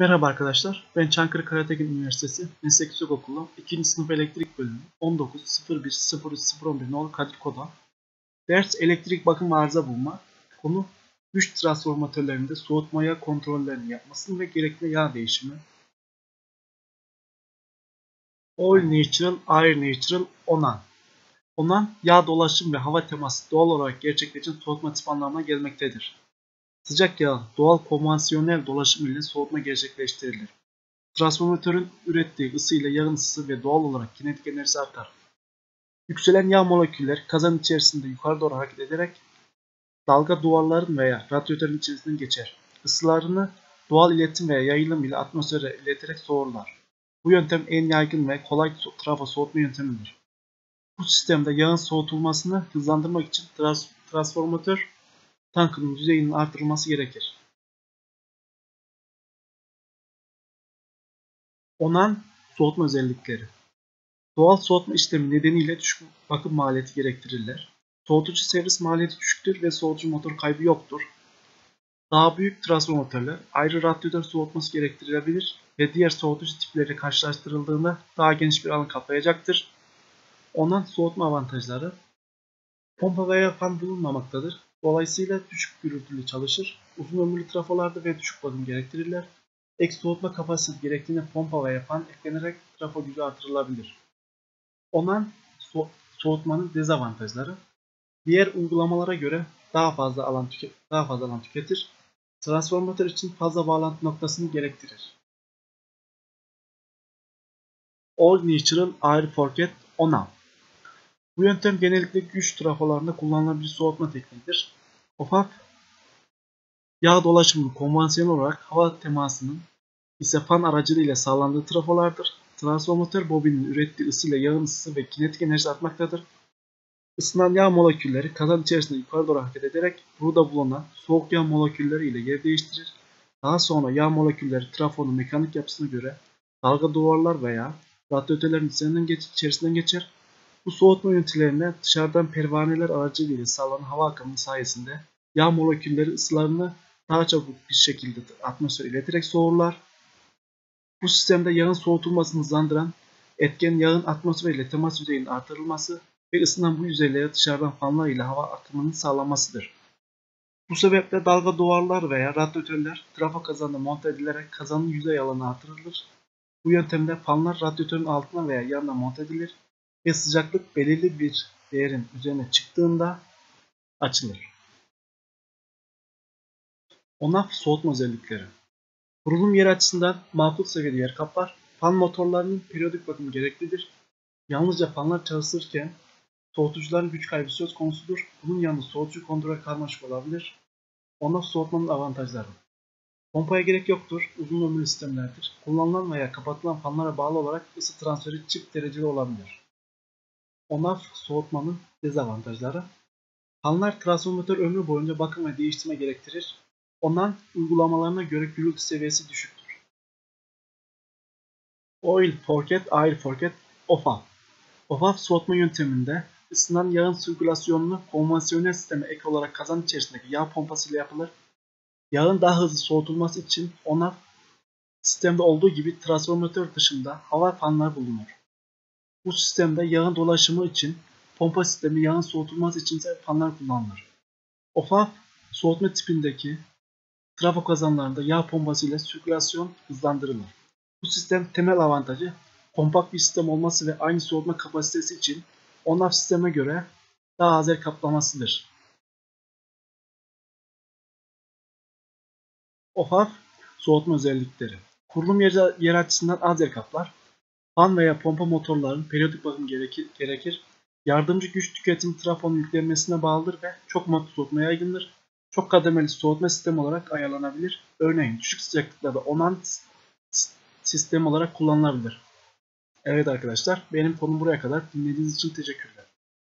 Merhaba arkadaşlar, ben Çankırı Karatekin Üniversitesi Meslek Yüksekokulu 2. sınıf elektrik bölümü 19.01.01.011 nolu Kadir Koda. Ders elektrik bakım arıza bulma. Konu güç transformatörlerinde soğutma yağ kontrollerini yapmasını ve gerekli yağ değişimi. Oil Natural, Air Natural, Onan. Onan, yağ dolaşım ve hava teması doğal olarak gerçekleşen soğutma tip anlamına gelmektedir. Sıcak yağ doğal konvansiyonel dolaşım ile soğutma gerçekleştirilir. Transformatörün ürettiği ısı ile yağın ısısı ve doğal olarak kinetik enerjisi artar. Yükselen yağ moleküller kazan içerisinde yukarı doğru hareket ederek dalga duvarların veya radyatörün içerisinden geçer. Isılarını doğal iletim veya yayılım ile atmosfere ileterek soğurlar. Bu yöntem en yaygın ve kolay trafo soğutma yöntemidir. Bu sistemde yağın soğutulmasını hızlandırmak için transformatör tankının yüzeyinin artırılması gerekir. Onan soğutma özellikleri. Doğal soğutma işlemi nedeniyle düşük bakım maliyeti gerektirirler. Soğutucu servis maliyeti düşüktür ve soğutucu motor kaybı yoktur. Daha büyük transformatörler ayrı radyatör soğutması gerektirebilir ve diğer soğutucu tipleriyle karşılaştırıldığında daha geniş bir alan kaplayacaktır. Onan soğutma avantajları: pompa veya fan bulunmamaktadır. Dolayısıyla düşük gürültülü çalışır. Uzun ömürlü trafolarda ve düşük bakım gerektirirler. Ek soğutma kapasitesi gerektiğinde pompa veya fan eklenerek trafo gücü artırılabilir. Onan soğutmanın dezavantajları: diğer uygulamalara göre daha fazla alan tüketir. Transformatör için fazla bağlantı noktasını gerektirir. All Natural Air Forget Onan. Bu yöntem genellikle güç trafolarında kullanılan bir soğutma tekniğidir. OFAF, yağ dolaşımı konvansiyonel olarak hava temasının ise fan aracılığıyla sağlandığı trafolardır. Transformatör bobinin ürettiği ısı ile yağın ısısı ve kinetik enerjisi artmaktadır. Isınan yağ molekülleri kazan içerisinde yukarı doğru hareket ederek burada bulunan soğuk yağ molekülleri ile yer değiştirir. Daha sonra yağ molekülleri trafonun mekanik yapısına göre dalga duvarlar veya radyatörlerin içerisinden geçer. Bu soğutma ünitelerine dışarıdan pervaneler aracılığıyla sağlanan hava akımı sayesinde yağ molekülleri ısılarını daha çabuk bir şekilde atmosfere ileterek soğurlar. Bu sistemde yağın soğutulmasını hızlandıran etken yağın atmosfer ile temas yüzeyinin artırılması ve ısınan bu yüzeylere dışarıdan fanlar ile hava akımının sağlanmasıdır. Bu sebeple dalga duvarlar veya radyatörler trafo kazanına monte edilerek kazanın yüzey alanı artırılır. Bu yöntemde fanlar radyatörün altına veya yanına monte edilir ve sıcaklık belirli bir değerin üzerine çıktığında açılır. ONAF soğutma özellikleri: kurulum yeri açısından makul seviyede yer kaplar. Fan motorlarının periyodik bakımı gereklidir. Yalnızca fanlar çalışırken soğutucuların güç kaybı söz konusudur. Bunun yanında soğutucu kontrol karmaşık olabilir. ONAF soğutmanın avantajları: pompaya gerek yoktur, uzun ömürlü sistemlerdir. Kullanılan veya kapatılan fanlara bağlı olarak ısı transferi çift dereceli olabilir. ONAF soğutmanın dezavantajları: fanlar transformatör ömrü boyunca bakım ve değiştirme gerektirir. ONAN uygulamalarına göre gürültü seviyesi düşüktür. Oil Forget, Air Forget, OFAF. OFAF soğutma yönteminde ısınan yağın sirkülasyonunu konvansiyonel sisteme ek olarak kazan içerisindeki yağ pompası ile yapılır. Yağın daha hızlı soğutulması için ONAF sistemde olduğu gibi transformatör dışında hava fanları bulunur. Bu sistemde yağın dolaşımı için pompa sistemi, yağın soğutulması için ise fanlar kullanılır. OFAF soğutma tipindeki trafo kazanlarında yağ pompası ile sirkülasyon hızlandırılır. Bu sistem temel avantajı kompakt bir sistem olması ve aynı soğutma kapasitesi için ONAF sisteme göre daha az yer kaplamasıdır. OFAF soğutma özellikleri: kurulum yeri açısından az yer kaplar. Fan veya pompa motorlarının periyodik bakım gerekir. Yardımcı güç tüketimi trafonun yüklenmesine bağlıdır ve çok modlu soğutma yaygındır. Çok kademeli soğutma sistemi olarak ayarlanabilir. Örneğin düşük sıcaklıklarda ONAN sistemi olarak kullanılabilir. Evet arkadaşlar, benim konum buraya kadar. Dinlediğiniz için teşekkürler.